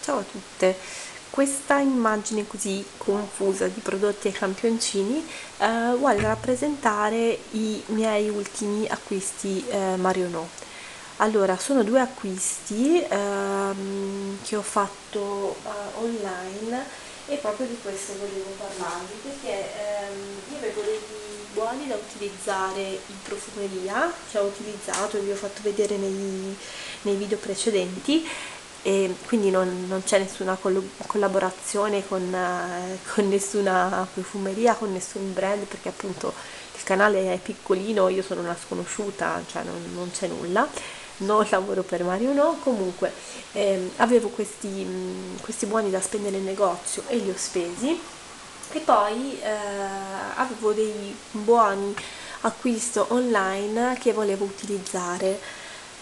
ciao a tutte. Questa immagine così confusa di prodotti e campioncini vuole rappresentare i miei ultimi acquisti Marionò. Allora, sono due acquisti che ho fatto online e proprio di questo volevo parlarvi perché io avevo dei buoni da utilizzare in profumeria che ho utilizzato e vi ho fatto vedere nei video precedenti, e quindi non c'è nessuna collaborazione con nessuna profumeria, con nessun brand, perché appunto il canale è piccolino, io sono una sconosciuta, cioè non c'è nulla, non lavoro per Mario, no. Comunque avevo questi buoni da spendere in negozio e li ho spesi, e poi avevo dei buoni acquisto online che volevo utilizzare.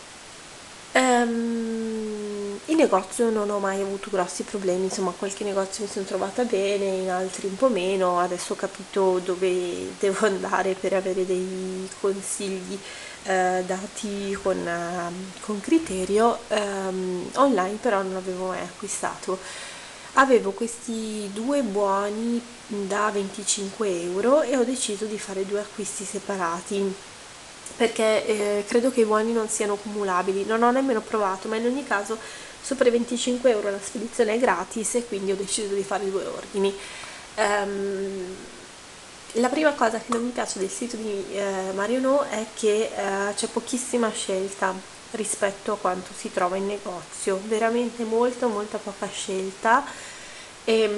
In negozio non ho mai avuto grossi problemi, insomma qualche negozio mi sono trovata bene, in altri un po' meno. Adesso ho capito dove devo andare per avere dei consigli dati con criterio. Online però non avevo mai acquistato. Avevo questi due buoni da 25 € e ho deciso di fare due acquisti separati perché credo che i buoni non siano cumulabili. Non ho nemmeno provato, ma in ogni caso sopra i 25 € la spedizione è gratis e quindi ho deciso di fare due ordini. La prima cosa che non mi piace del sito di Marionò è che c'è pochissima scelta rispetto a quanto si trova in negozio, veramente molta poca scelta. E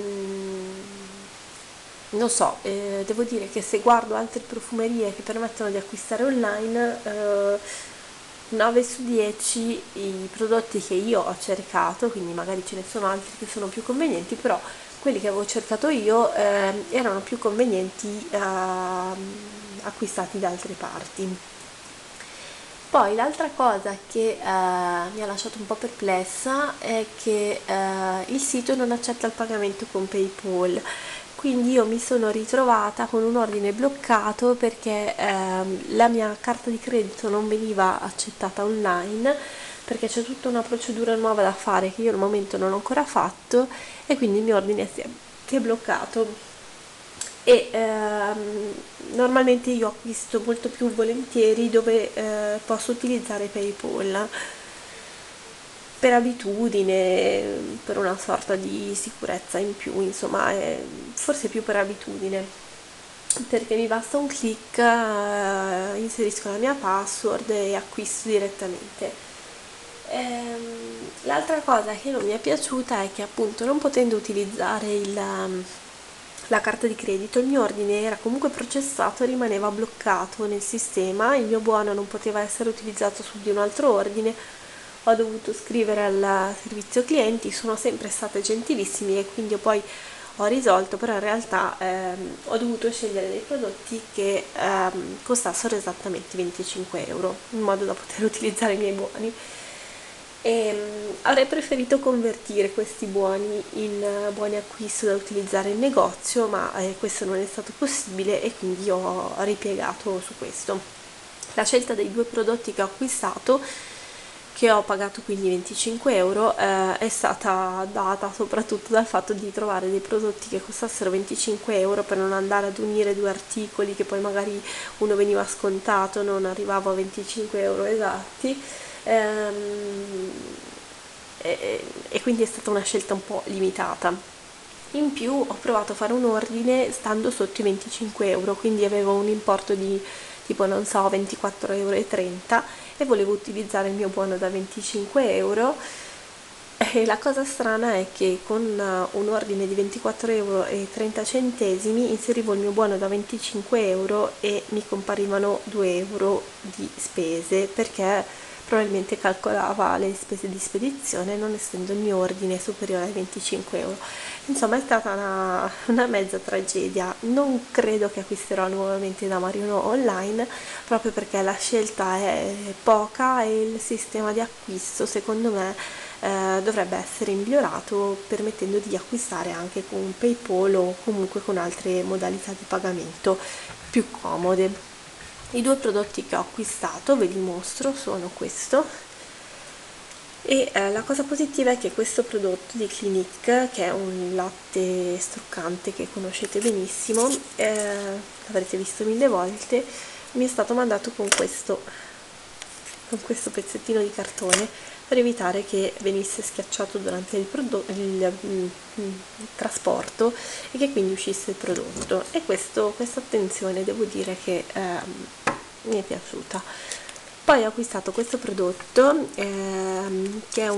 non so, devo dire che se guardo altre profumerie che permettono di acquistare online, 9 su 10 i prodotti che io ho cercato, quindi magari ce ne sono altri che sono più convenienti, però quelli che avevo cercato io erano più convenienti acquistati da altre parti. Poi l'altra cosa che mi ha lasciato un po' perplessa è che il sito non accetta il pagamento con PayPal, quindi io mi sono ritrovata con un ordine bloccato perché la mia carta di credito non veniva accettata online, perché c'è tutta una procedura nuova da fare che io al momento non ho ancora fatto, e quindi il mio ordine si è bloccato. E normalmente io acquisto molto più volentieri dove posso utilizzare PayPal per abitudine, per una sorta di sicurezza in più, insomma, forse più per abitudine, perché mi basta un click, inserisco la mia password e acquisto direttamente. L'altra cosa che non mi è piaciuta è che appunto, non potendo utilizzare la carta di credito, il mio ordine era comunque processato e rimaneva bloccato nel sistema. Il mio buono non poteva essere utilizzato su di un altro ordine. Ho dovuto scrivere al servizio clienti, sono sempre state gentilissimi e quindi poi ho risolto, però in realtà ho dovuto scegliere dei prodotti che costassero esattamente 25 € in modo da poter utilizzare i miei buoni. E avrei preferito convertire questi buoni in buoni acquisto da utilizzare in negozio, ma questo non è stato possibile e quindi ho ripiegato su questo. La scelta dei due prodotti che ho acquistato, che ho pagato quindi 25 €, è stata data soprattutto dal fatto di trovare dei prodotti che costassero 25 € per non andare ad unire due articoli che poi magari uno veniva scontato, non arrivavo a 25 € esatti. E quindi è stata una scelta un po' limitata. In più ho provato a fare un ordine stando sotto i 25 €, quindi avevo un importo di tipo, non so, 24,30 € e volevo utilizzare il mio buono da 25 €. E la cosa strana è che con un ordine di 24,30 € inserivo il mio buono da 25 € e mi comparivano 2 € di spese, perché probabilmente calcolava le spese di spedizione non essendo il mio ordine superiore ai 25 €. Insomma, è stata una mezza tragedia. Non credo che acquisterò nuovamente da Marionò online, proprio perché la scelta è poca e il sistema di acquisto secondo me dovrebbe essere migliorato, permettendo di acquistare anche con PayPal o comunque con altre modalità di pagamento più comode. I due prodotti che ho acquistato, ve li mostro, sono questo E la cosa positiva è che questo prodotto di Clinique, che è un latte struccante che conoscete benissimo, l'avrete visto mille volte, mi è stato mandato con questo pezzettino di cartone per evitare che venisse schiacciato durante il trasporto e che quindi uscisse il prodotto. E questa attenzione devo dire che mi è piaciuta. Poi ho acquistato questo prodotto che è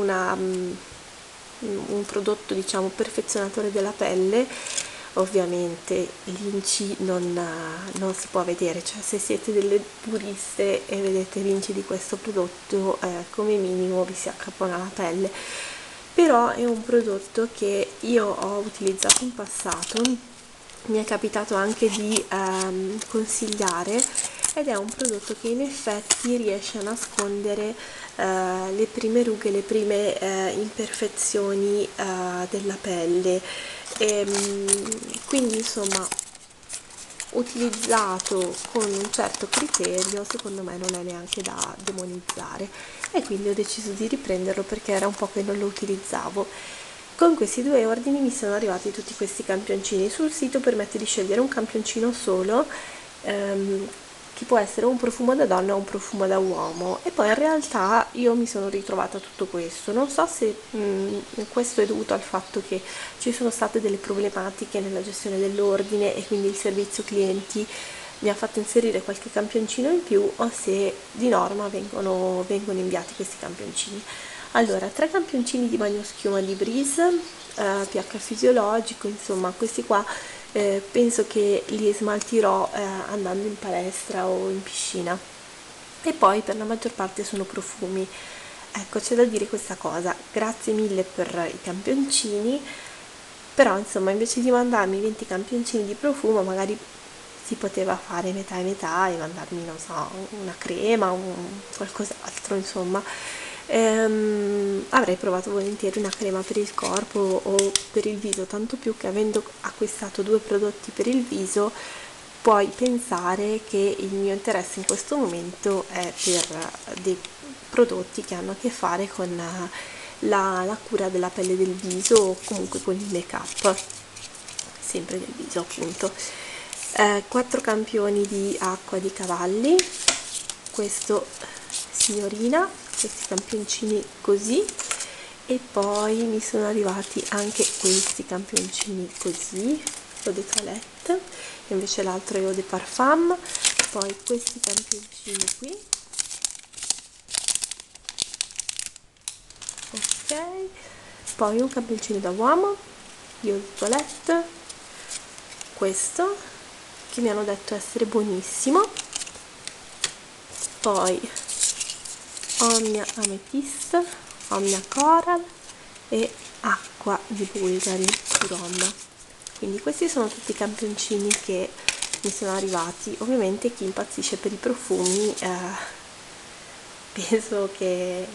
un prodotto, diciamo, perfezionatore della pelle. Ovviamente l'inci non si può vedere, cioè se siete delle puriste e vedete l'inci di questo prodotto, come minimo vi si accapona la pelle. Però è un prodotto che io ho utilizzato in passato, mi è capitato anche di consigliare, ed è un prodotto che in effetti riesce a nascondere le prime rughe, le prime imperfezioni della pelle. Quindi insomma, utilizzato con un certo criterio, secondo me non è neanche da demonizzare, e quindi ho deciso di riprenderlo perché era un po' che non lo utilizzavo. Con questi due ordini mi sono arrivati tutti questi campioncini. Sul sito permette di scegliere un campioncino solo, che può essere un profumo da donna o un profumo da uomo, e poi in realtà io mi sono ritrovata tutto questo. Non so se questo è dovuto al fatto che ci sono state delle problematiche nella gestione dell'ordine e quindi il servizio clienti mi ha fatto inserire qualche campioncino in più, o se di norma vengono inviati questi campioncini. Allora, 3 campioncini di bagno schiuma di Breeze, pH fisiologico, insomma questi qua penso che li smaltirò andando in palestra o in piscina. E poi per la maggior parte sono profumi. Ecco, c'è da dire questa cosa: grazie mille per i campioncini, però insomma invece di mandarmi 20 campioncini di profumo magari si poteva fare metà e metà e mandarmi, non so, una crema, qualcos'altro, insomma. Avrei provato volentieri una crema per il corpo o per il viso, tanto più che avendo acquistato 2 prodotti per il viso, puoi pensare che il mio interesse in questo momento è per dei prodotti che hanno a che fare con la cura della pelle del viso, o comunque con il make up, sempre del viso appunto. 4 campioni di acqua di cavalli, questo signorina, questi campioncini così, e poi mi sono arrivati anche questi campioncini così, eau de toilette, invece l'altro è eau de parfum. Poi questi campioncini qui, ok, poi un campioncino da uomo di eau de toilette, questo che mi hanno detto essere buonissimo, poi Omnia Amethyst, Omnia Coral e acqua di Bulgari su donna. Quindi questi sono tutti i campioncini che mi sono arrivati. Ovviamente chi impazzisce per i profumi penso che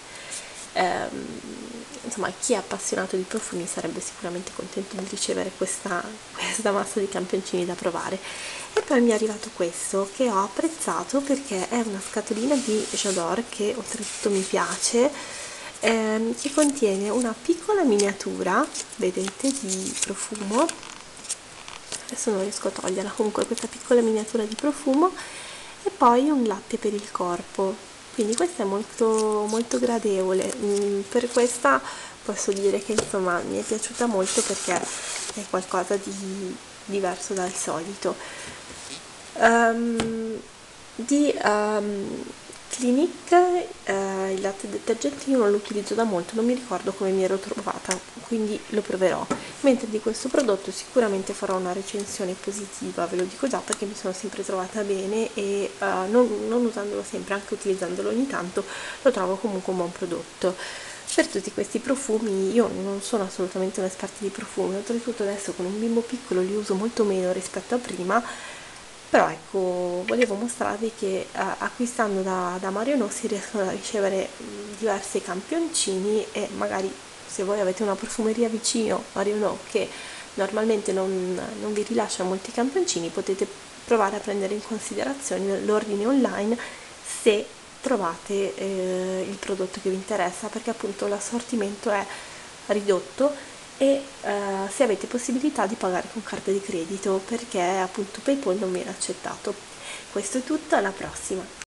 insomma, chi è appassionato di profumi sarebbe sicuramente contento di ricevere questa massa di campioncini da provare. E poi mi è arrivato questo, che ho apprezzato perché è una scatolina di J'adore, che oltretutto mi piace, che contiene una piccola miniatura, vedete, di profumo. Adesso non riesco a toglierla, comunque questa piccola miniatura di profumo, e poi un latte per il corpo. Quindi questa è molto molto gradevole. Per questa posso dire che insomma mi è piaciuta molto perché è qualcosa di diverso dal solito. Di Clinique, il latte detergente io non lo utilizzo da molto, non mi ricordo come mi ero trovata, quindi lo proverò. Mentre di questo prodotto sicuramente farò una recensione positiva, ve lo dico già, perché mi sono sempre trovata bene e non usandolo sempre, anche utilizzandolo ogni tanto, lo trovo comunque un buon prodotto. Per tutti questi profumi io non sono assolutamente un'esperta di profumi, oltretutto adesso con un bimbo piccolo li uso molto meno rispetto a prima, però ecco, volevo mostrarvi che acquistando da Marionò si riescono a ricevere diversi campioncini, e magari se voi avete una profumeria vicino Marionò che normalmente non vi rilascia molti campioncini, potete provare a prendere in considerazione l'ordine online se trovate il prodotto che vi interessa, perché appunto l'assortimento è ridotto e se avete possibilità di pagare con carta di credito, perché appunto PayPal non viene accettato. Questo è tutto, alla prossima!